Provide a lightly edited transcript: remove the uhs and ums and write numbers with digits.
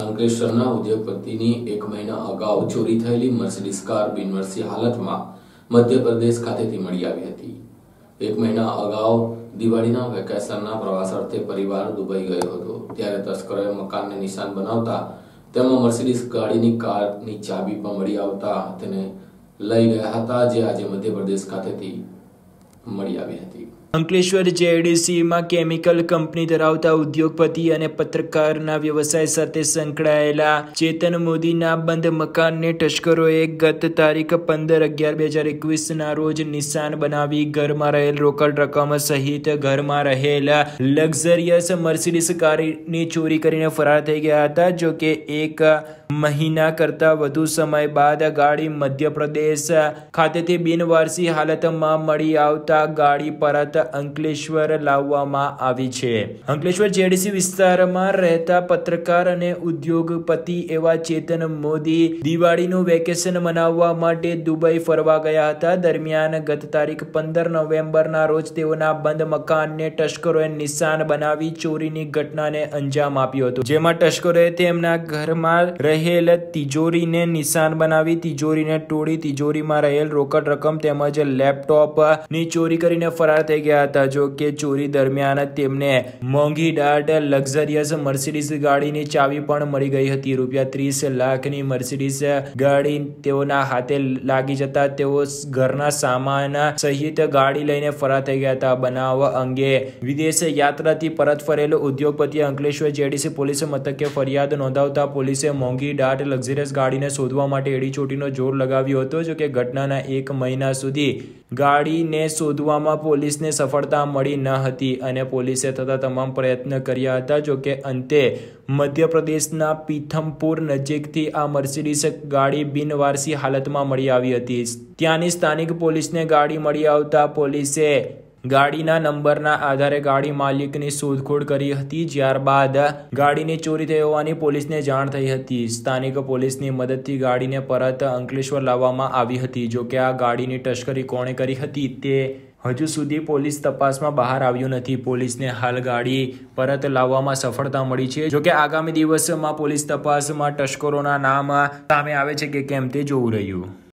અંકલેશ્વરના ઉદ્યોગપતિની 1 મહિના અગાઉ ચોરી થયેલી મર્સિડીઝ કાર બિનવારસી હાલતમાં મધ્યપ્રદેશ ખાતેથી મળી આવી હતી। 1 મહિના અગાઉ દિવાળીના વેકેશનના પ્રવાસ અર્થે પરિવાર દુબઈ ગયો હતો, ત્યારે તસ્કરોએ મકાનને નિશાન બનાવતા તેમાં મર્સિડીઝ ગાડીની કારની ચાબી પણ મળી આવતા તેને લઈ ગયા હતા, જે આજે મધ્યપ્રદેશ ખાતેથી મળી આવી હતી। અંકલેશ્વર જેડીસીમાં કેમિકલ કંપની ધરાવતા ઉદ્યોગપતિ અને પત્રકારના વ્યવસાય સાથે સંકળાયેલા ચેતન મોદીના બંધ મકાનને તસ્કરોએ ગત તારીખ 15/11/2021 ના રોજ નિશાન બનાવી ઘરમાં રહેલ રોકડ રકમ સહિત ઘરમાં રહેલ લક્ઝરિયસ મર્સિડીઝ કારની ચોરી કરીને ફરાર થઈ ગયા હતા। જો કે 1 મહિના કરતા વધુ સમય બાદ ગાડી મધ્યપ્રદેશ ખાતેથી બિનવારસી હાલતમાં મળી આવતા ગાડી પરત અંકલેશ્વર લાવવામાં આવી છે। અંકલેશ્વર જેડીસી વિસ્તારમાં રહેતા પત્રકાર અને ઉદ્યોગપતિ એવા ચેતન મોદી દિવાળીનું વેકેશન મનાવવા માટે દુબઈ ફરવા ગયા હતા। દરમિયાન ગત તારીખ 15 નવેમ્બરના રોજ તેઓના બંધ મકાનને તસ્કરોએ નિશાન બનાવી ચોરીની ઘટનાને અંજામ આપ્યો હતો, જેમાં તસ્કરોએ તેમના ઘરમાં રહેલ તિજોરીને નિશાન બનાવી તિજોરીને તોડી તિજોરીમાં રહેલ રોકડ રકમ તેમજ લેપટોપની ચોરી કરીને ફરાર થઈ ગયા હતા। જો કે ચોરી દરમિયાન તેમને મોંઘી દાટ લક્ઝરિયસ મર્સિડીઝ ગાડીની ચાવી પણ મળી ગઈ હતી। ₹30 લાખની મર્સિડીઝ ગાડી તેઓના હાથે લાગી જતા તેઓ ઘરના સામાન સહિત ગાડી લઈને ફરાર થઈ ગયા હતા। બનાવ અંગે વિદેશ યાત્રાથી પરત ફરેલો ઉદ્યોગપતિએ અંકલેશ્વર જેડીસી પોલીસ મથકે ફરિયાદ નોંધાવતા પોલીસે મોંઘી દાટ લક્ઝરિયસ ગાડીને શોધવા માટે એડીચોટીનો જોર લગાવ્યો હતો। જો કે ઘટનાના 1 મહિના સુધી ગાડીને શોધવામાં પોલીસને સફળતા મળી ન હતી અને પોલીસે થતા તમામ પ્રયત્ન કર્યા હતા। જો કે અંતે મધ્યપ્રદેશના પીથમપુર નજીકથી આ મર્સિડીઝ ગાડી બિનવારસી હાલતમાં મળી આવી હતી। ત્યાંની સ્થાનિક પોલીસને ગાડી મળી આવતા પોલીસે ગાડીના નંબરના આધારે ગાડી માલિકની શોધખોળ કરી હતી। ત્યારબાદ ગાડીની ચોરી થઈ હોવાની પોલીસને જાણ થઈ હતી। સ્થાનિક પોલીસની મદદથી ગાડીને પરત અંકલેશ્વર લાવવામાં આવી હતી। જો કે આ ગાડીની તસ્કરી કોણે કરી હતી તે હજુ સુધી પોલીસ તપાસમાં બહાર આવ્યું નથી। પોલીસને હાલ ગાડી પરત લાવવામાં સફળતા મળી છે। જો કે આગામી દિવસમાં પોલીસ તપાસમાં તસ્કરોના નામ સામે આવે છે કે કેમ તે જોવું રહ્યું।